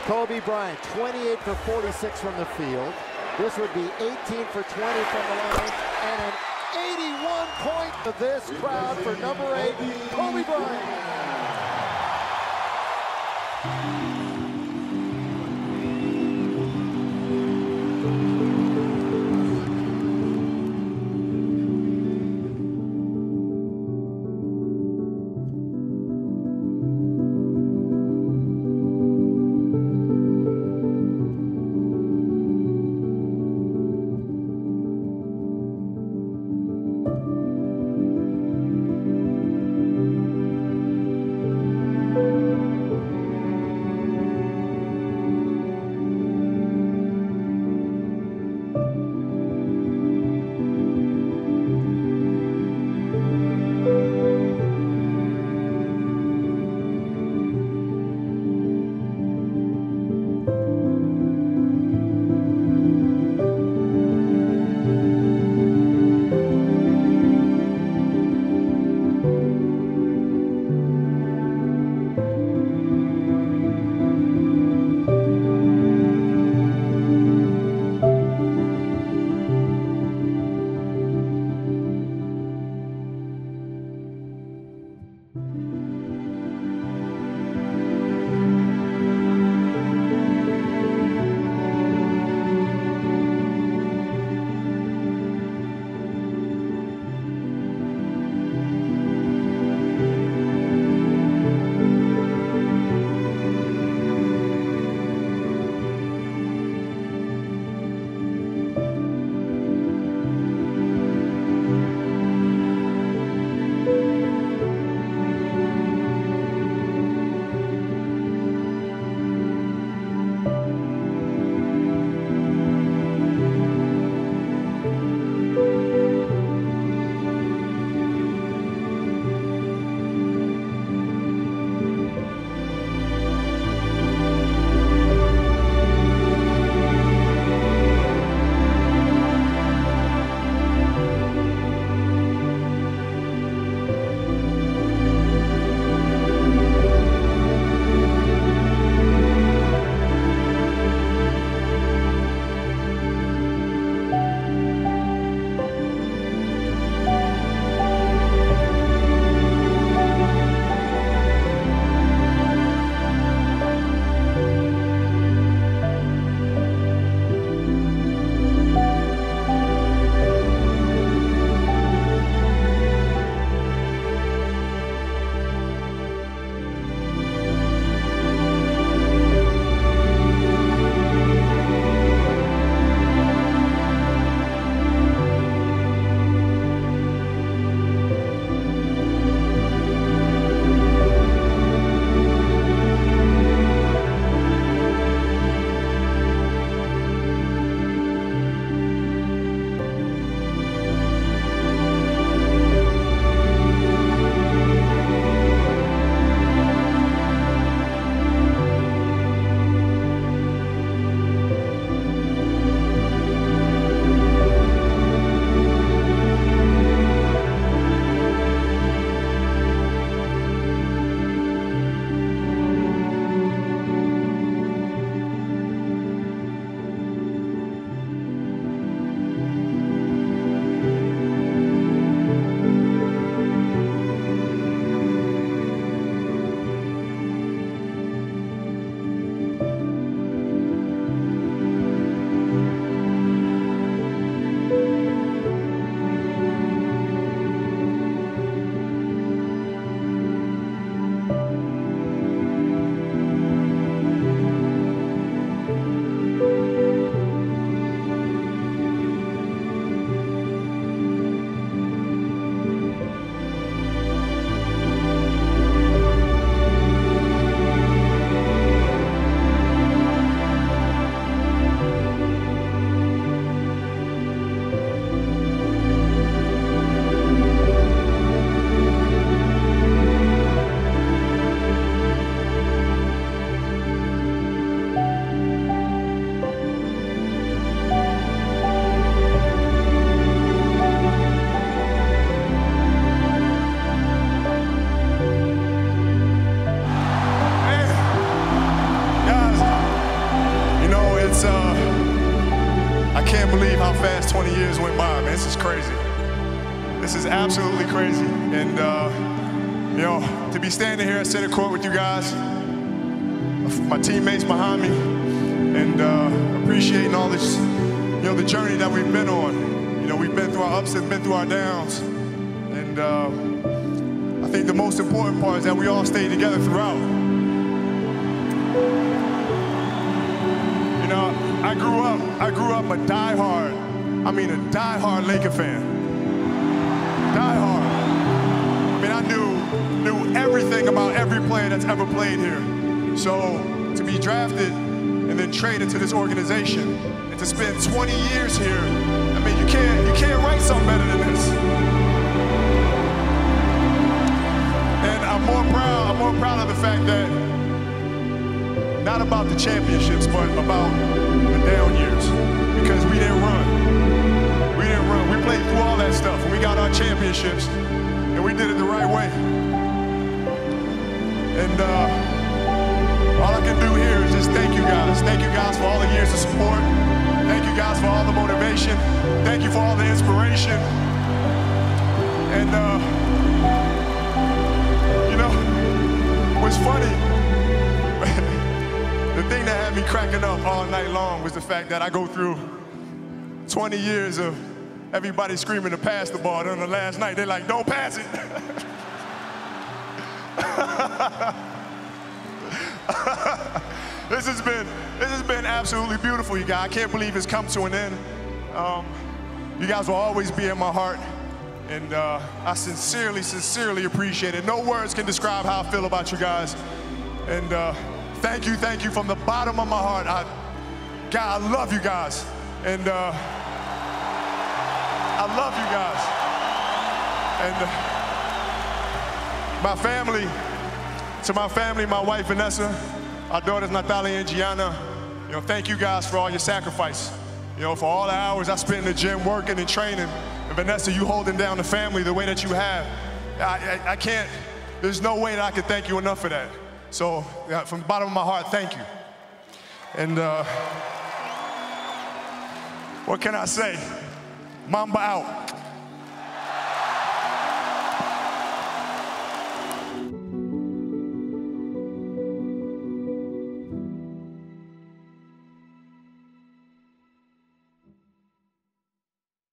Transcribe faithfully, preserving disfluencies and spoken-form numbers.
Kobe Bryant, twenty-eight for forty-six from the field. This would be eighteen for twenty from the line, and an eighty-one point to this crowd for number eight, Kobe Bryant. can't believe how fast twenty years went by, man. This is crazy. This is absolutely crazy. And, uh, you know, to be standing here at center court with you guys, my teammates behind me, and uh, appreciating all this, you know, the journey that we've been on. You know, we've been through our ups and been through our downs. And uh, I think the most important part is that we all stayed together throughout. You know, I grew up, I grew up a diehard, I mean a diehard Laker fan. Diehard. I mean, I knew, knew everything about every player that's ever played here. So to be drafted and then traded to this organization and to spend twenty years here, I mean, you can't, you can't write something better than this. And I'm more proud, I'm more proud of the fact that not about the championships, but about the down years, because we didn't run. We didn't run. We played through all that stuff, and we got our championships, and we did it the right way. And uh, all I can do here is just thank you guys. Thank you guys for all the years of support. Thank you guys for all the motivation. Thank you for all the inspiration. And, uh, you know, what's funny, the thing that had me cracking up all night long was the fact that I go through twenty years of everybody screaming to pass the ball. Then the last night, they're like, don't pass it. This has been, this has been absolutely beautiful, you guys. I can't believe it's come to an end. Um, you guys will always be in my heart. And uh, I sincerely, sincerely appreciate it. No words can describe how I feel about you guys. And uh, thank you, thank you from the bottom of my heart. I, God, I love you guys. And uh, I love you guys. And uh, my family, to my family, my wife, Vanessa, our daughters, Natalia and Gianna, you know, thank you guys for all your sacrifice. You know, for all the hours I spent in the gym working and training. And Vanessa, you holding down the family the way that you have. I, I, I can't, there's no way that I can thank you enough for that. So, yeah, from the bottom of my heart, thank you. And uh, what can I say? Mamba out.